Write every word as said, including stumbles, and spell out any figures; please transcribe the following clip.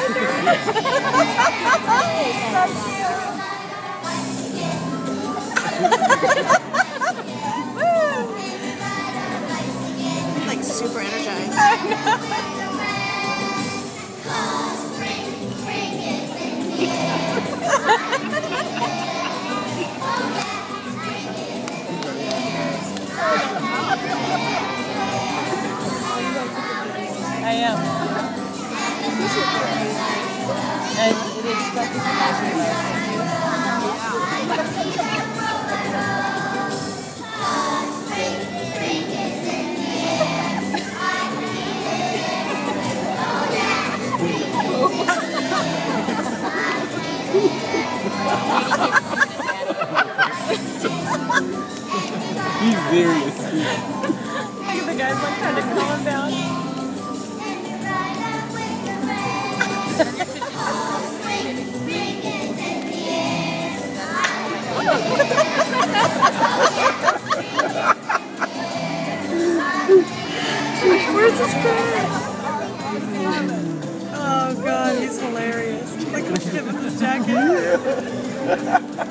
Like super energized. I know. I am. And it is fucking amazing. He's very astute. Look at the guys like trying to calm him down. Where's his friend? Oh god, he's hilarious. Like, look at him in his jacket.